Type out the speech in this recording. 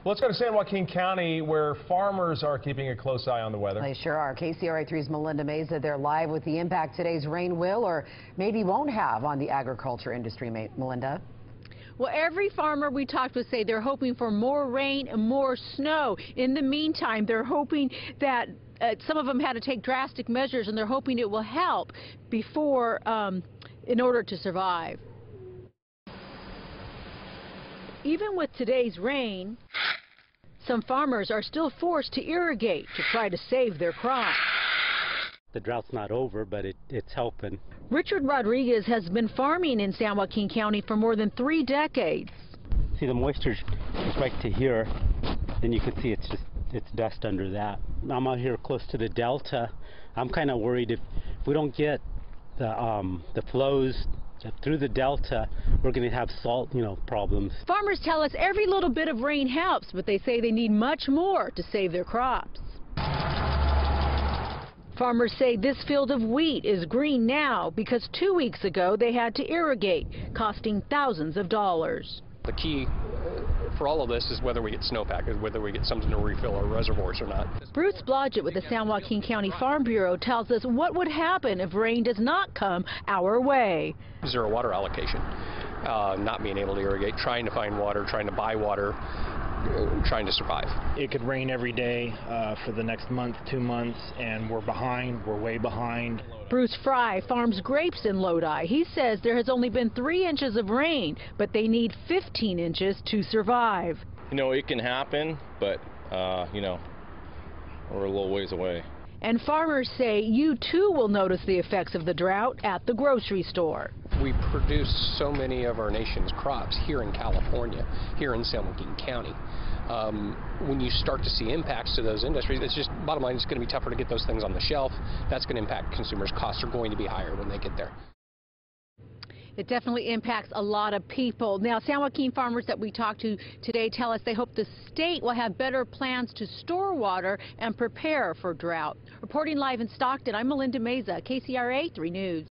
Let's go to San Joaquin County, where farmers are keeping a close eye on the weather. They sure are. KCRA 3's Melinda Meza, they're live with the impact today's rain will or maybe won't have on the agriculture industry. Melinda? Well, every farmer we talked with say they're hoping for more rain and more snow. In the meantime, they're hoping that some of them had to take drastic measures, and they're hoping it will help before, in order to survive. Even with today's rain, some farmers are still forced to irrigate to try to save their crops. The drought's not over, but it's helping. Richard Rodriguez has been farming in San Joaquin County for more than 3 decades. See, the moisture is right to here, and you can see it's dust under that. I'm out here close to the delta. I'm kind of worried if we don't get the flows through the delta, we're going to have salt, problems. Farmers tell us every little bit of rain helps, but they say they need much more to save their crops. Farmers say this field of wheat is green now because 2 weeks ago they had to irrigate, costing thousands of dollars. The key for all of this is whether we get snowpack, whether we get something to refill our reservoirs or not. Bruce Blodgett with the San Joaquin County Farm Bureau tells us what would happen if rain does not come our way. Zero water allocation, not being able to irrigate, trying to find water, trying to buy water, trying to survive. It could rain every day for the next month, 2 months, and we're behind. We're way behind. Bruce Fry farms grapes in Lodi. He says there has only been 3 inches of rain, but they need 15 inches to survive. It can happen, but, we're a little ways away. And farmers say you too will notice the effects of the drought at the grocery store. We produce so many of our nation's crops here in California, here in San Joaquin County. When you start to see impacts to those industries, it's just, bottom line, it's going to be tougher to get those things on the shelf. That's going to impact consumers. Costs are going to be higher when they get there. It definitely impacts a lot of people. Now, San Joaquin farmers that we talked to today tell us they hope the state will have better plans to store water and prepare for drought. Reporting live in Stockton, I'm Melinda Meza, KCRA 3 News.